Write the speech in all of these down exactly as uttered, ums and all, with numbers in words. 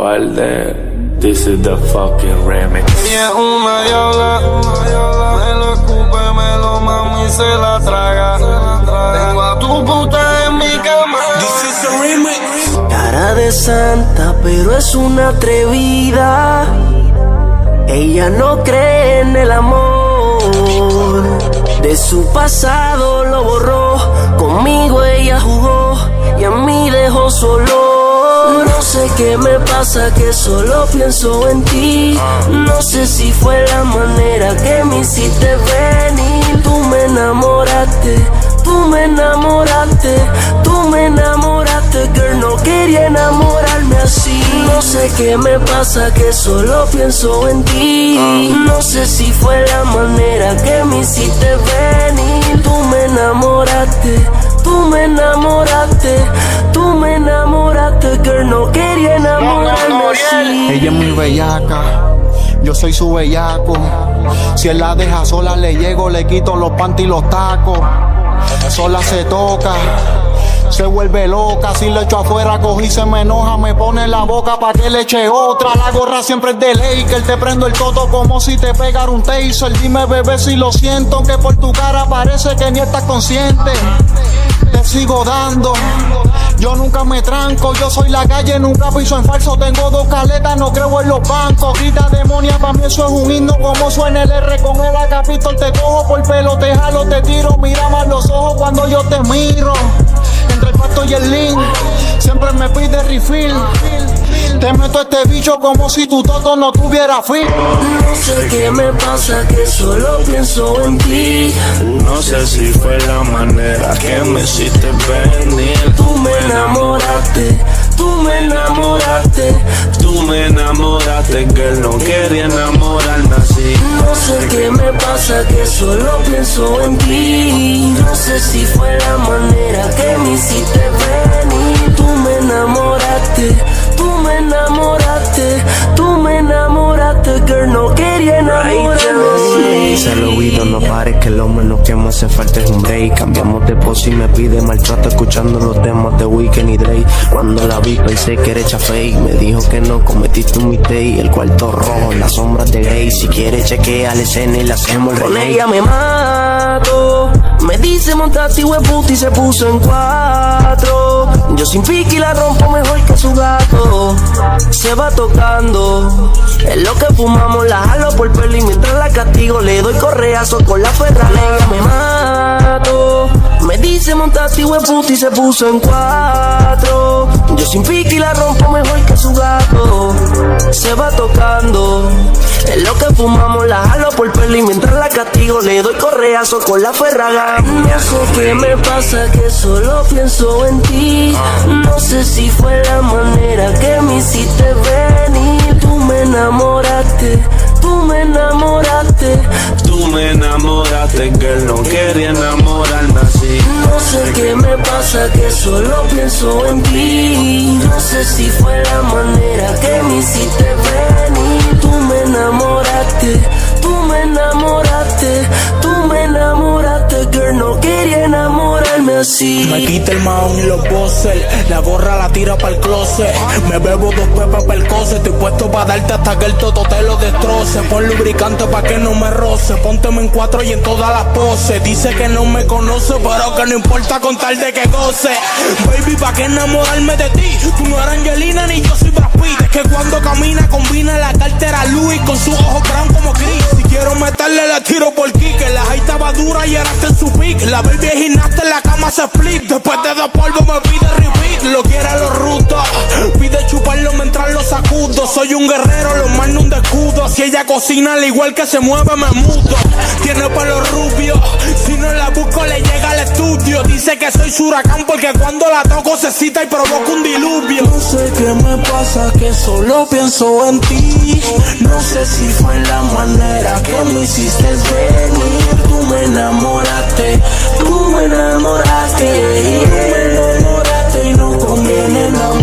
Walde, this is the fucking remix. Ella es una diabla, me lo escupe, me lo mama y se la traga. Tengo a tu puta en mi cama. This is the remix. Cara de santa, pero es una atrevida. Ella no cree en el amor. De su pasado lo borró. Conmigo ella jugó y a mí dejó solo. No sé qué me pasa, que solo pienso en ti. No sé si fue la manera que me hiciste venir. Tú me enamoraste, tú me enamoraste, tú me enamoraste, girl, no quería enamorarme así. No sé qué me pasa, que solo pienso en ti. No sé si fue la manera que me hiciste venir. Tú me enamoraste, tú me enamoraste, tú me enamoraste, girl, no quería enamorarme así. Ella es muy bellaca, yo soy su bellaco. Si él la deja sola le llego, le quito los panty y los tacos. Sola se toca, se vuelve loca. Si le echo afuera, cogí, se me enoja, me pone en la boca pa' que le eche otra. La gorra siempre es de ley, que él te prendo el toto como si te pegara un taser. Dime, bebé, si lo siento, que por tu cara parece que ni estás consciente. Te sigo dando, yo nunca me tranco. Yo soy la calle, nunca piso en falso. Tengo dos caletas, no creo en los bancos. Grita demonia, pa' mí eso es un himno. Como suena el R con el Acapitol. Te cojo por pelo, te jalo, te tiro. Mira más los ojos cuando yo te miro. Entre el pasto y el link, siempre me pide refill. Te meto a este bicho como si tu toto no tuviera fin. No sé qué me pasa, que solo pienso en ti. No sé si fue la manera que me hiciste venir. Tú me enamoraste, tú me enamoraste, Tú me enamoraste, girl, no quería enamorarme así. no sé qué me pasa, que solo pienso en ti. No sé si fue la manera que me hiciste venir. Tú me enamoraste, tú me enamoraste, tú me enamoraste, girl, no quería enamorarme así. Se lo oído, no pares, que lo menos que me hace falta es un break. Cambiamos de pose y me pide maltrato escuchando los temas de Weeknd y Drake. Cuando la vi pensé que era hecha fake. Me dijo que no, cometiste un mistake. El cuarto rojo, las sombras de Grey. Si quieres chequea la escena y la hacemos el Con remake. ella me mato. Me dice montate hueputa y se puso en cuatro. Yo sin pique y la rompo mejor que su gato. Se va tocando. Es lo que fumamos, la jalo por pelo y mientras la castigo le doy correazo con la Ferrari. Ella me mato. Me dice montate hueputa y se puso en cuatro. Yo sin pique y la rompo mejor que su gato. Se va tocando. Es lo que fumamos, la jalo por pelo y mientras la castigo le doy correazo con la Ferragamo. No sé qué me pasa, que solo pienso en ti. No sé si fue la manera que me hiciste venir. Tú me enamoraste, tú me enamoraste, Tú me enamoraste, girl, no quería enamorarme así. no sé qué me pasa, que solo pienso en ti. No sé si fue la manera que me hiciste venir. Tú me enamoraste, tú me enamoraste, tú me enamoraste, girl, no quería enamorarme así. Me quita el mahón y los bosses, la gorra la tira pa'l closet. Me bebo dos pepas pa'l cose, estoy puesto pa' darte hasta que el toto te lo destroce. Pon lubricante pa' que no me roce, pónteme en cuatro y en todas las poses. Dice que no me conoce, pero que no importa con tal de que goce. Baby, pa' que enamorarme de ti, tú no eres Angelina ni yo soy Brad Pitt. Es que cuando camina combina la cartera Louis con sus ojos brown como Chris. Si quiero meterle la tiro por kick, la high estaba dura y era en su pick. La baby es gimnasta, en la cama se split. Después de dos polvos me pide repeat. Lo quiere a los rutos, pide chuparlo mientras lo sacudo. Soy un guerrero, lo mando un escudo. Si ella cocina al igual que se mueve me mudo. Tiene pelo rubio, si no la busco le llega al estudio. Dice que soy su huracán porque cuando la toco se cita y provoca un diluvio. No sé qué me pasa, que solo pienso en ti. No sé si fue la manera que me hiciste venir. Tú me enamoraste, tú me enamoraste, tú me enamoraste y no conviene enamorarme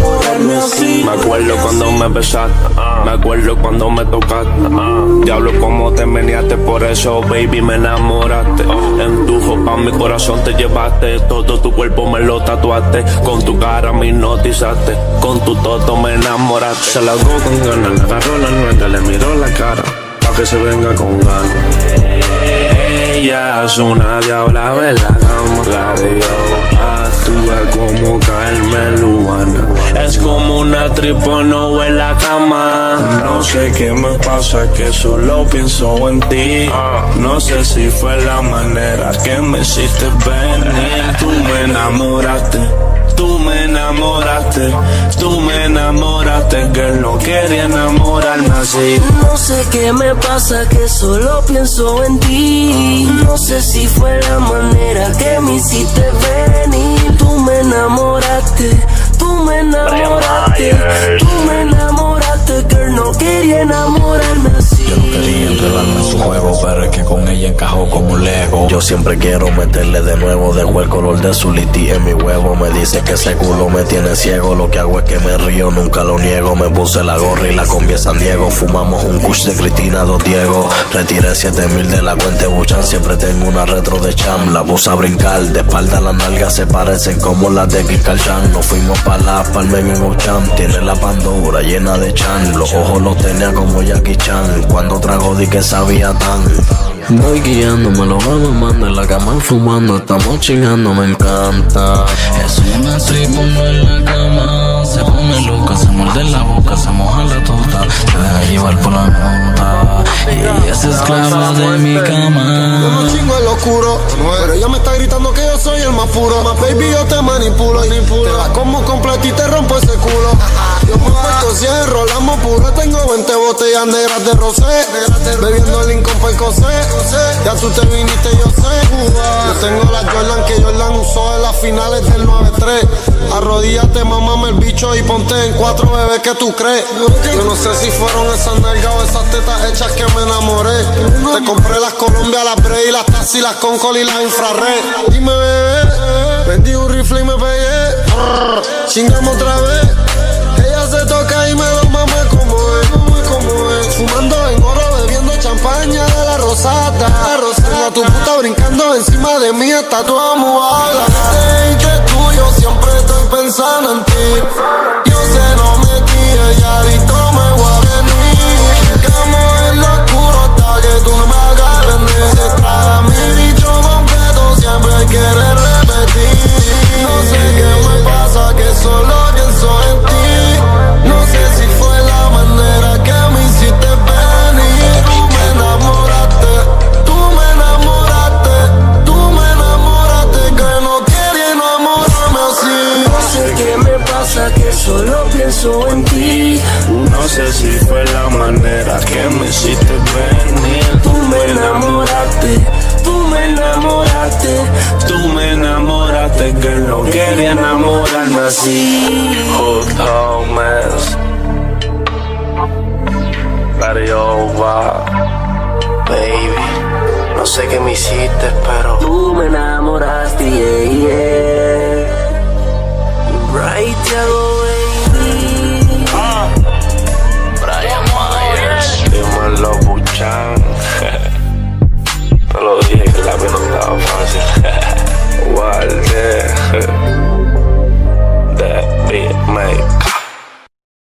enamorarme así. Me acuerdo cuando me besaste, me acuerdo cuando me tocaste. Diablo, como te meneaste, por eso, baby, me enamoraste. En tu ropa mi corazón te llevaste, todo tu cuerpo me lo tatuaste. Con tu cara me hipnotizaste, con tu toto me enamoraste. Se la hago con ganas, le agarró la nuestra, le miró la cara, pa' que se venga con ganas. Ella es una diabla, ve la cama, la de yo. Actúa como Carmen Lubana, es como una tripono en la cama. No sé qué me pasa, que solo pienso en ti. No sé si fue la manera que me hiciste venir. Tú me enamoraste, tú me enamoraste, tú me enamoraste, que no quería enamorarme así. No sé qué me pasa, que solo pienso en ti. No sé si fue la manera que me hiciste venir. Tú me enamoraste, tú me enamoraste, tú me enamoraste, que no quería enamorarme así. Yo no quería enredarme en su juego, pero es que con ella encajó como un Lego. Yo siempre quiero meterle de nuevo, dejo el color de su liti en mi huevo. Me dice que ese culo me tiene ciego, lo que hago es que me río, nunca lo niego. Me puse la gorra y la combi en San Diego. Fumamos un kush de Cristina, dos Diego. Retiré siete mil de la cuenta de Buchan, siempre tengo una retro de Cham. La puse a brincar, de espalda las nalgas se parecen como las de Kikal-chan. Nos fuimos pa' la palma en Ocean, tiene la pandora llena de chan. Los ojos los tenía como Jackie Chan, cuando trago di que sabía tan. Voy guiándome, lo vamos mamando en la cama fumando, estamos chingando, me encanta. Es una tribu en la cama, se pone loca, se muerde la boca, se moja la tota, se deja llevar por la nota, y ella es esclava de mi cama. Yo no chingo en lo oscuro, pero ella me está gritando que yo soy el más puro. Más baby, yo te manipulo, te la como completa y te rompo ese culo. Yo me puesto cien, rolamos puro, tengo veinte botellas negras de rosé, bebiendo el Lincoln pa' Escocés. Ya tú te viniste, yo sé. Yo tengo la Jordan que Jordan usó en las finales del nueve tres. Arrodíllate, mamame el bicho y ponte en cuatro, bebés, que tú crees. Yo no sé si fueron esas nalgas o esas tetas hechas que me enamoré. Te compré las Colombia, las Bray, las Taxi, las Concol y las Infrared. Dime, bebé, vendí un rifle y me pegué. Chingamos otra vez. Ella se toca y me lo mame como es, como es. Fumando en oro, bebiendo champaña de la rosada. Tengo a tu puta brincando encima de mí, está toda mojada. Sé que es tuyo, siempre estoy pensando en ti. Yo sé, no me tires, ya ahorita me voy a venir. Ficamos en lo oscuro hasta que tú me hagas venir. Se traga mi bicho completo, siempre quiere repetir. No sé qué me pasa, que solo pienso en ti. No sé si fue la manera que me hiciste venir. Tú me enamoraste, tú me enamoraste, tú me enamoraste, que no quería enamorarme así. No sé qué me pasa, que solo pienso en ti. No sé si fue la manera que me hiciste venir. Tú me enamoraste, tú me enamoraste, tú me enamoraste, que no quería enamorarme así. Hooked on mess, Carioba, Baby, no sé qué me hiciste, pero tú me enamoraste, yeah, yeah. Right, Thiago.